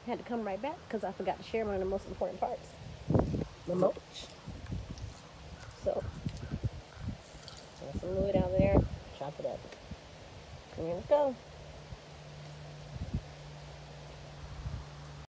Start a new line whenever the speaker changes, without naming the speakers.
Had to come right back because I forgot to share one of the most important parts, the mulch. So, some fluid out there, chop it up. Here we go.